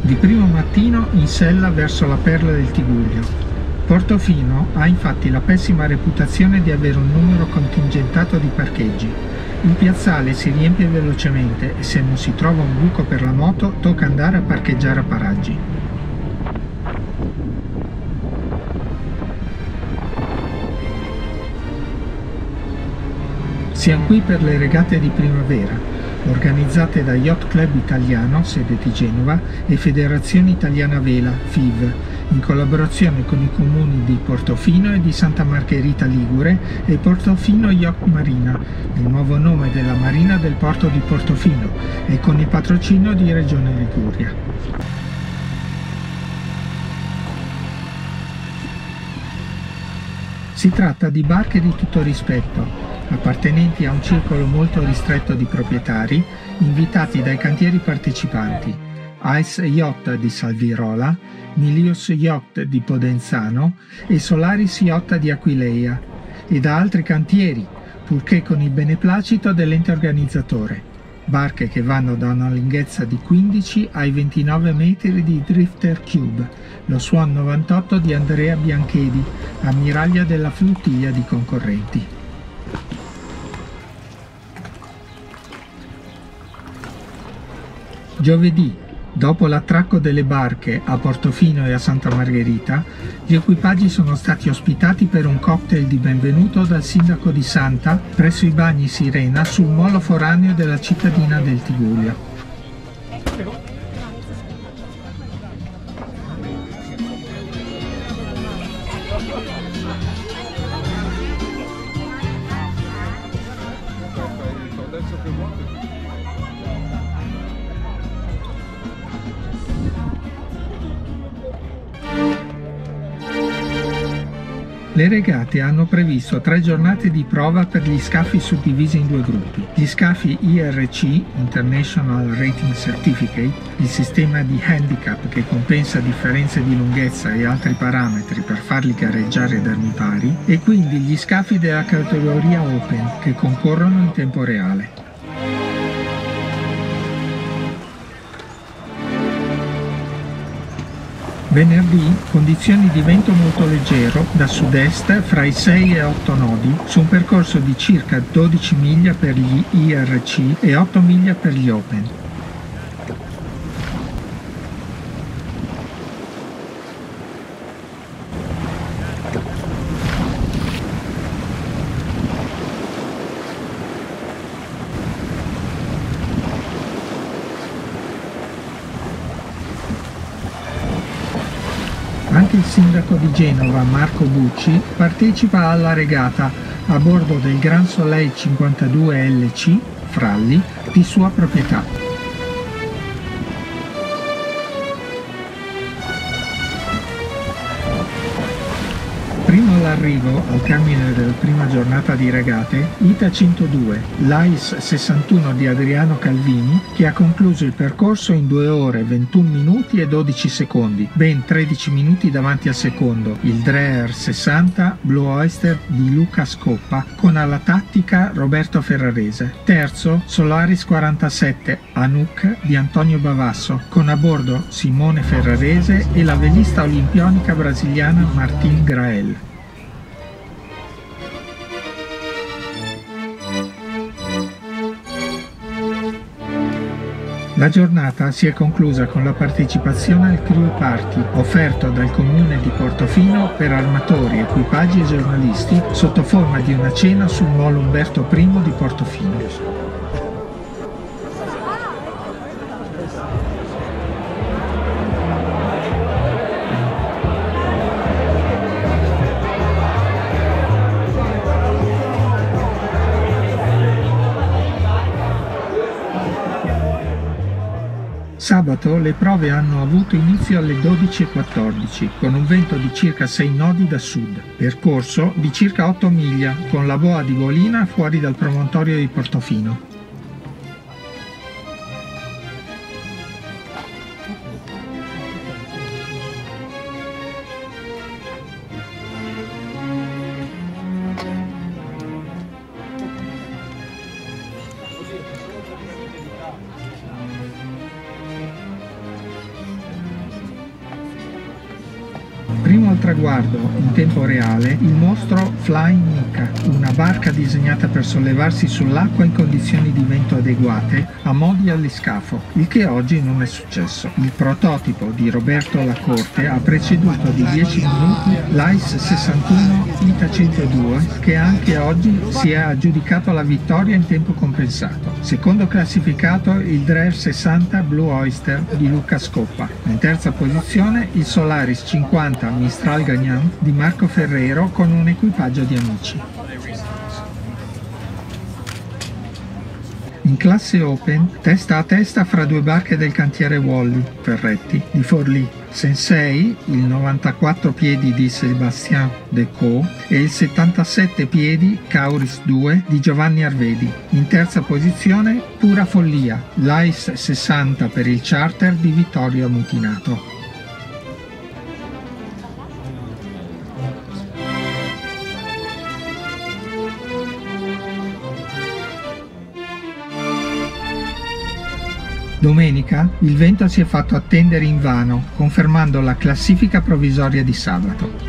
Di primo mattino in sella verso la perla del Tigullio. Portofino ha infatti la pessima reputazione di avere un numero contingentato di parcheggi. Il piazzale si riempie velocemente e se non si trova un buco per la moto tocca andare a parcheggiare a paraggi. Siamo qui per le regate di primavera, organizzate da Yacht Club Italiano, sede di Genova, e Federazione Italiana Vela, FIV, in collaborazione con i comuni di Portofino e di Santa Margherita Ligure e Portofino Yacht Marina, il nuovo nome della marina del porto di Portofino, e con il patrocinio di Regione Liguria. Si tratta di barche di tutto rispetto, appartenenti a un circolo molto ristretto di proprietari, invitati dai cantieri partecipanti, Ice Yacht di Salvirola, Milius Yacht di Podenzano e Solaris Yacht di Aquileia, e da altri cantieri, purché con il beneplacito dell'ente organizzatore. Barche che vanno da una lunghezza di 15 ai 29 metri di Drifter Cube, lo Swan 98 di Andrea Bianchedi, ammiraglia della flottiglia di concorrenti. Giovedì, dopo l'attracco delle barche a Portofino e a Santa Margherita, gli equipaggi sono stati ospitati per un cocktail di benvenuto dal sindaco di Santa presso i bagni Sirena sul molo foraneo della cittadina del Tigullio. Le regate hanno previsto 3 giornate di prova per gli scafi suddivisi in 2 gruppi. Gli scafi IRC, International Rating Certificate, il sistema di handicap che compensa differenze di lunghezza e altri parametri per farli gareggiare ad armi pari, e quindi gli scafi della categoria Open che concorrono in tempo reale. Venerdì, condizioni di vento molto leggero, da sud-est fra i 6 e 8 nodi, su un percorso di circa 12 miglia per gli IRC e 8 miglia per gli Open. Anche il sindaco di Genova, Marco Bucci, partecipa alla regata a bordo del Gran Soleil 52 LC Fralli di sua proprietà. Primo all'arrivo, al termine della prima giornata di regate, Ita 102, l'AIS 61 di Adriano Calvini, che ha concluso il percorso in 2 ore 21 minuti e 12 secondi, ben 13 minuti davanti al secondo, il Dreher 60 Blue Oyster di Luca Scoppa, con alla tattica Roberto Ferrarese. Terzo, Solaris 47 Anouk di Antonio Bavasso, con a bordo Simone Ferrarese e la velista olimpionica brasiliana Martin Grael. La giornata si è conclusa con la partecipazione al Crew Party offerto dal comune di Portofino per armatori, equipaggi e giornalisti sotto forma di una cena sul molo Umberto I di Portofino. Sabato le prove hanno avuto inizio alle 12:14 con un vento di circa 6 nodi da sud, percorso di circa 8 miglia con la boa di Golina fuori dal promontorio di Portofino. traguardo in tempo reale il mostro Flying Nika, una barca disegnata per sollevarsi sull'acqua in condizioni di vento adeguate a mo' di aliscafo, il che oggi non è successo. Il prototipo di Roberto Lacorte ha preceduto di 10 minuti l'Ice 61 Ita 102, che anche oggi si è aggiudicato la vittoria in tempo compensato. Secondo classificato il Dreher 60 Blue Oyster di Luca Scoppa. In terza posizione il Solaris 50 Mistral Gagnan di Marco Ferrero con un equipaggio di amici. In classe Open, testa a testa fra due barche del cantiere Wally Ferretti di Forlì, Sensei, il 94 piedi di Sébastien Decaux e il 77 piedi Kauris 2 di Giovanni Arvedi. In terza posizione Pura Follia, l'Ice 60 per il charter di Vittorio Mutinato. Domenica il vento si è fatto attendere invano, confermando la classifica provvisoria di sabato.